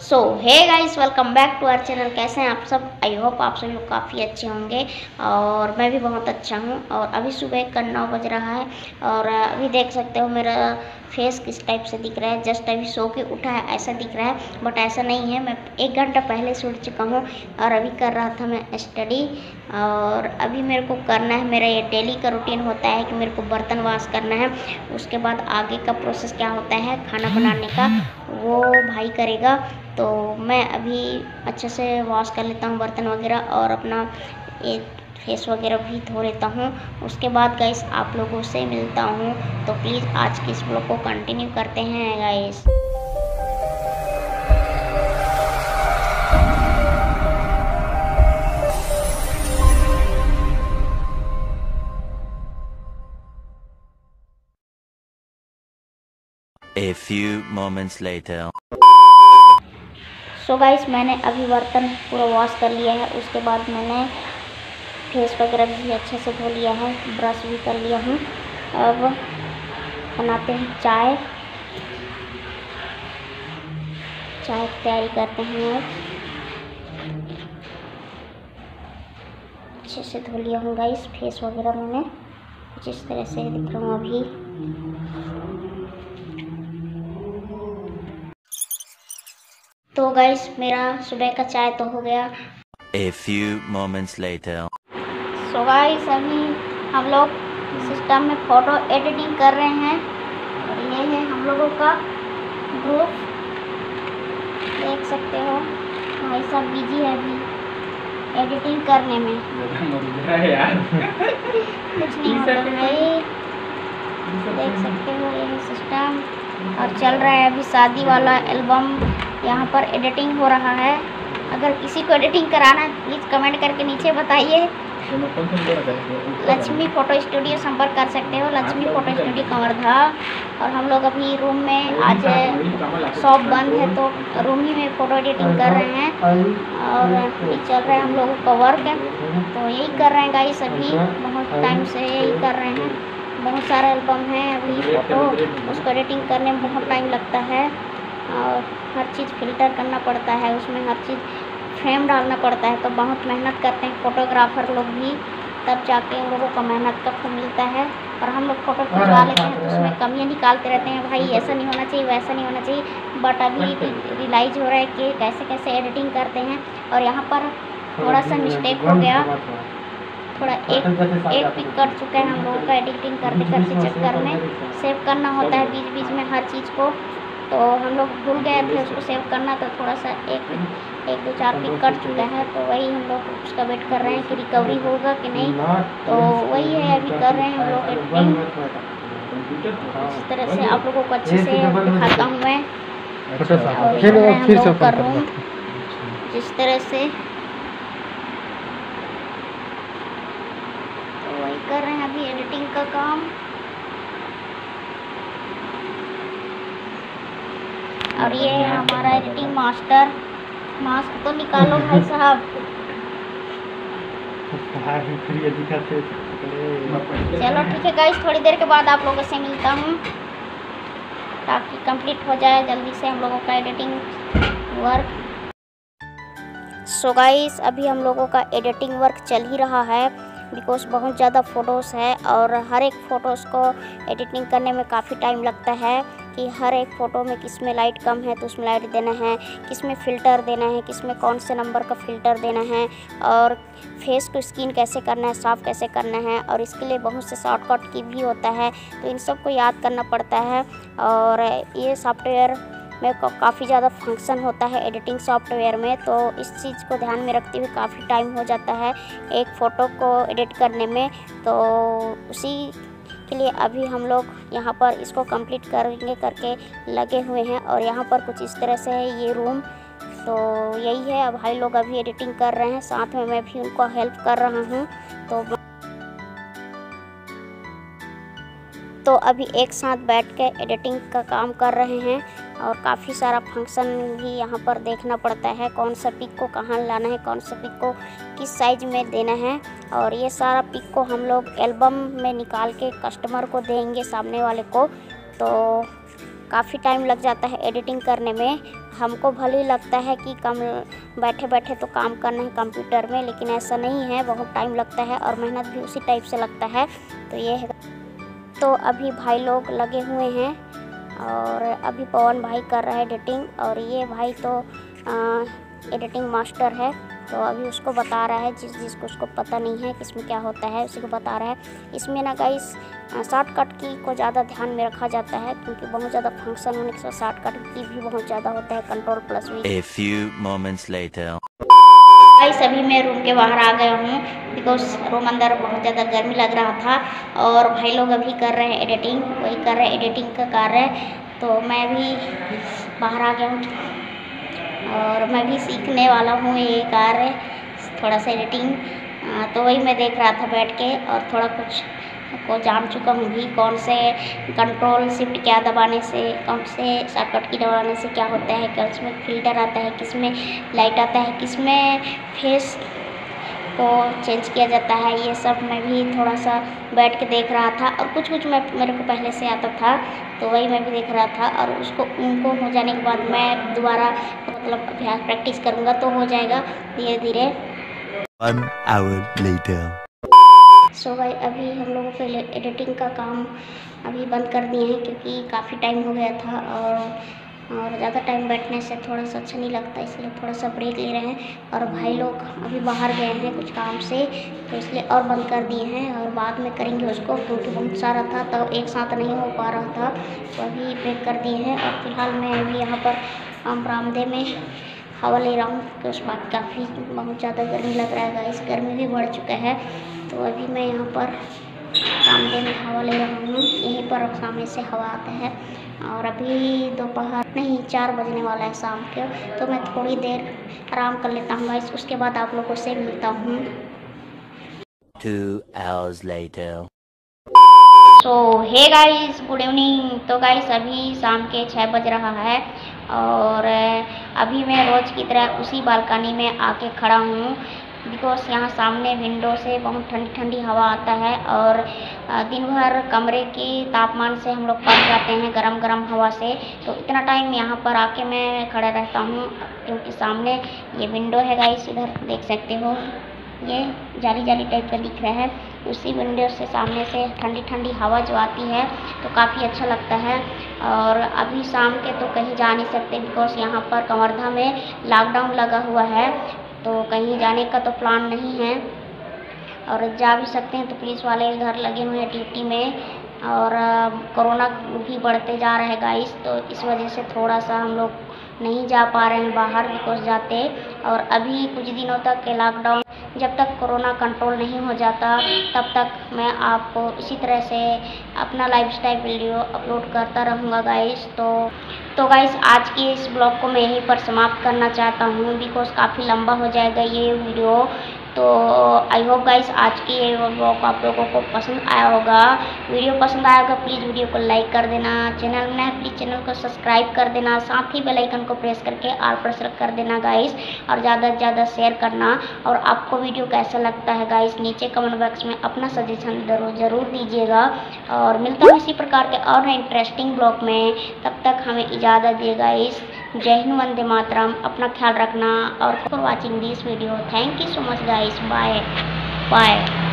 So hey guys, welcome back to our channel. कैसे हैं आप सब? आई होप आप सभी लोग काफ़ी अच्छे होंगे और मैं भी बहुत अच्छा हूं। और अभी सुबह का 9 बज रहा है और अभी देख सकते हो मेरा फेस किस टाइप से दिख रहा है। जस्ट अभी सो के उठा है ऐसा दिख रहा है, बट ऐसा नहीं है। मैं 1 घंटा पहले से उठ चुका हूँ और अभी कर रहा था मैं स्टडी। और अभी मेरे को करना है, मेरा ये डेली का रूटीन होता है कि मेरे को बर्तन वॉश करना है। उसके बाद आगे का प्रोसेस क्या होता है खाना बनाने का, वो भाई करेगा। तो मैं अभी अच्छे से वॉश कर लेता हूँ बर्तन वगैरह और अपना ये फेस वगैरह भी धो लेता हूँ। उसके बाद गाइस आप लोगों से मिलता हूँ। तो प्लीज़ आज के इस ब्लॉग को कंटिन्यू करते हैं guys. A few moments later. So guys मैंने अभी बर्तन पूरा वॉश कर लिया है। उसके बाद मैंने फेस वगैरह भी अच्छे से धो लिया है, ब्रश भी कर लिया हूँ। अब बनाते हैं चाय की तैयारी करते हैं। अच्छे से धो लिया हूँ गाइस फेस वगैरह मैंने, कुछ इस तरह से दिख रहा हूँ अभी। तो गाइस मेरा सुबह का चाय तो हो गया। A few moments later. So guys अभी हम लोग सिस्टम में फ़ोटो एडिटिंग कर रहे हैं और ये है हम लोगों का ग्रुप, देख सकते हो। भाई साहब बिजी है अभी एडिटिंग करने में। कुछ नहीं होता भाई, देख सकते हो ये सिस्टम। और चल रहा है अभी शादी वाला एल्बम, यहाँ पर एडिटिंग हो रहा है। अगर किसी को एडिटिंग कराना है प्लीज़ कमेंट करके नीचे बताइए। लक्ष्मी फ़ोटो स्टूडियो संपर्क कर सकते हो, लक्ष्मी फ़ोटो स्टूडियो कंवरधा। और हम लोग अभी रूम में, आज शॉप बंद है तो रूम ही में फ़ोटो एडिटिंग कर रहे हैं। और अभी चल रहा है हम लोगों का वर्क, तो यही कर रहे हैं गाइस। अभी बहुत टाइम से यही कर रहे हैं। बहुत सारा एल्बम है अभी फ़ोटो, उसको एडिटिंग करने में बहुत टाइम लगता है और हर चीज़ फ़िल्टर करना पड़ता है, उसमें हर चीज़ फ्रेम डालना पड़ता है। तो बहुत मेहनत करते हैं फोटोग्राफ़र लोग भी, तब जाके उन लोगों को मेहनत का फल मिलता है। और हम लोग फ़ोटो खिंचवा लेते हैं तो उसमें कमियाँ निकालते रहते हैं, भाई ऐसा नहीं होना चाहिए, वैसा नहीं होना चाहिए। बट अभी रियलाइज़ हो रहा है कि कैसे कैसे एडिटिंग करते हैं। और यहाँ पर थोड़ा सा मिस्टेक हो गया, थोड़ा एक पिक कट चुका है हम लोगों का एडिटिंग करते करते चक्कर में। सेव करना होता है बीच बीच में हर चीज़ को, तो हम लोग भूल गए थे उसको सेव करना। तो थोड़ा सा एक दो चार पिक कट चुका है, तो वही हम लोग उसका वेट कर रहे हैं कि रिकवरी होगा कि नहीं। तो वही है अभी कर रहे हैं हम लोग एडिटिंग। इस तरह से आप लोगों को अच्छे से दिखाता हूँ मैं। और हम लोग कर रहा हूँ जिस तरह से, तो वही कर रहे हैं अभी एडिटिंग का काम। और ये है हमारा एडिटिंग मास्टर। मास्क तो निकालो भाई साहब। चलो ठीक है गाइस, थोड़ी देर के बाद आप लोगों से मिलता हूँ ताकि कंप्लीट हो जाए जल्दी से हम लोगों का एडिटिंग वर्क। सो गाइस अभी हम लोगों का एडिटिंग वर्क चल ही रहा है, बिकॉज बहुत ज़्यादा फ़ोटोज़ है और हर एक फ़ोटोज़ को एडिटिंग करने में काफ़ी टाइम लगता है कि हर एक फ़ोटो में किस में लाइट कम है तो उसमें लाइट देना है, किस में फ़िल्टर देना है, किस में कौन से नंबर का फ़िल्टर देना है, और फेस टू स्किन कैसे करना है, साफ़ कैसे करना है। और इसके लिए बहुत से शॉर्टकट की भी होता है, तो इन सब को याद करना पड़ता है। और ये सॉफ्टवेयर में काफ़ी ज़्यादा फंक्शन होता है एडिटिंग सॉफ्टवेयर में, तो इस चीज़ को ध्यान में रखते हुए काफ़ी टाइम हो जाता है एक फ़ोटो को एडिट करने में। तो उसी के लिए अभी हम लोग यहाँ पर इसको कंप्लीट करके लगे हुए हैं। और यहाँ पर कुछ इस तरह से है ये रूम, तो यही है। अब भाई लोग अभी एडिटिंग कर रहे हैं, साथ में मैं भी उनको हेल्प कर रहा हूँ। तो अभी एक साथ बैठ के एडिटिंग का काम कर रहे हैं और काफ़ी सारा फंक्शन भी यहाँ पर देखना पड़ता है, कौन सा पिक को कहाँ लाना है, कौन सा पिक को किस साइज में देना है। और ये सारा पिक को हम लोग एल्बम में निकाल के कस्टमर को देंगे, सामने वाले को। तो काफ़ी टाइम लग जाता है एडिटिंग करने में। हमको भले ही लगता है कि कम बैठे बैठे तो काम करना है कंप्यूटर में, लेकिन ऐसा नहीं है, बहुत टाइम लगता है और मेहनत भी उसी टाइप से लगता है। तो ये है। तो अभी भाई लोग लगे हुए हैं और अभी पवन भाई कर रहा है एडिटिंग, और ये भाई तो एडिटिंग मास्टर है, तो अभी उसको बता रहा है जिसको उसको पता नहीं है कि इसमें क्या होता है, उसी को बता रहा है। इसमें ना गाइस शॉर्टकट की को ज़्यादा ध्यान में रखा जाता है, क्योंकि बहुत ज़्यादा फंक्शन होने के शॉर्टकट की भी बहुत ज़्यादा होता है, Ctrl+V। A few moments later. Guys अभी मैं रूम के बाहर आ गया हूँ, बिकॉज रूम अंदर बहुत ज़्यादा गर्मी लग रहा था, और भाई लोग अभी कर रहे हैं एडिटिंग, वही कर रहे हैं एडिटिंग का कार्य। तो मैं भी बाहर आ गया हूँ और मैं भी सीखने वाला हूँ ये कार्य, थोड़ा सा एडिटिंग। तो वही मैं देख रहा था बैठ के, और थोड़ा कुछ को जान चुका हूँ भी, कौन से Ctrl+Shift क्या दबाने से, कौन से शॉर्टकट की दबाने से क्या होता है, किसमें फिल्टर आता है, किसमें लाइट आता है, किसमें फेस को चेंज किया जाता है। ये सब मैं भी थोड़ा सा बैठ के देख रहा था, और कुछ मेरे को पहले से आता था, तो वही मैं भी देख रहा था। और उनको हो जाने के बाद मैं दोबारा मतलब अभ्यास प्रैक्टिस करूँगा तो हो जाएगा धीरे धीरे। 1 hour later. सो भाई अभी हम लोगों के एडिटिंग का काम अभी बंद कर दिए हैं, क्योंकि काफ़ी टाइम हो गया था, और ज़्यादा टाइम बैठने से थोड़ा सा अच्छा नहीं लगता, इसलिए थोड़ा सा ब्रेक ले रहे हैं। और भाई लोग अभी बाहर गए हैं कुछ काम से, तो इसलिए और बंद कर दिए हैं, और बाद में करेंगे उसको, क्योंकि बहुत सारा था तो एक साथ नहीं हो पा रहा था, तो अभी ब्रेक कर दिए हैं। और फिलहाल मैं अभी यहाँ पर बरामदे में हवा ले रहा हूँ, क्योंकि उस बात काफ़ी बहुत ज़्यादा गर्मी लग रहा है गाइस, गर्मी भी बढ़ चुका है। तो अभी मैं यहाँ पर बरामदे में हवा ले रहा हूँ, यहीं पर सामने से हवा आता है। और अभी दोपहर नहीं 4 बजने वाला है शाम के, तो मैं थोड़ी देर आराम कर लेता हूँ गाइस, उसके बाद आप लोगों से मिलता हूँ। 2 hours later. So hey guys, good evening. तो गाइस अभी शाम के 6 बज रहा है, और अभी मैं रोज़ की तरह उसी बालकनी में आके खड़ा हूँ, बिकॉज यहाँ सामने विंडो से बहुत ठंडी ठंडी हवा आता है, और दिन भर कमरे के तापमान से हम लोग पक जाते हैं गरम गरम हवा से। तो इतना टाइम यहाँ पर आके मैं खड़ा रहता हूँ, क्योंकि सामने ये विंडो है गाइस, इधर देख सकते हो, ये जाली जाली टाइप का दिख रहा है, उसी विंडो से सामने से ठंडी ठंडी हवा जो आती है तो काफ़ी अच्छा लगता है। और अभी शाम के तो कहीं जा नहीं सकते, बिकॉज यहाँ पर कवर्धा में लॉकडाउन लगा हुआ है, तो कहीं जाने का तो प्लान नहीं है। और जा भी सकते हैं तो पुलिस वाले इधर लगे हुए हैं ड्यूटी में, और कोरोना भी बढ़ते जा रहा है गाइस, तो इस वजह से थोड़ा सा हम लोग नहीं जा पा रहे हैं बाहर, बिकॉज जाते। और अभी कुछ दिनों तक के लॉकडाउन, जब तक कोरोना कंट्रोल नहीं हो जाता तब तक मैं आपको इसी तरह से अपना लाइफस्टाइल वीडियो अपलोड करता रहूँगा गाइस। तो गाइस आज की इस ब्लॉग को मैं यहीं पर समाप्त करना चाहता हूँ, बिकॉज काफ़ी लंबा हो जाएगा ये वीडियो। तो आई होप गाइस आज की ये ब्लॉग आप लोगों को पसंद आया होगा। वीडियो पसंद आया होगा प्लीज़ वीडियो को लाइक कर देना, चैनल में है प्लीज़ चैनल को सब्सक्राइब कर देना, साथ ही बेल आइकन को प्रेस करके ऑल पर सेलेक्ट कर देना गाइस, और ज़्यादा से ज़्यादा शेयर करना। और आपको वीडियो कैसा लगता है गाइस नीचे कमेंट बॉक्स में अपना सजेशन ज़रूर दीजिएगा। और मिलता हूँ इसी प्रकार के और इंटरेस्टिंग ब्लॉग में, तब तक हमें इजाज़त दिए गाइस। जय हिंद, वंदे मातरम, अपना ख्याल रखना, और for watching this video, thank you so much guys, bye bye.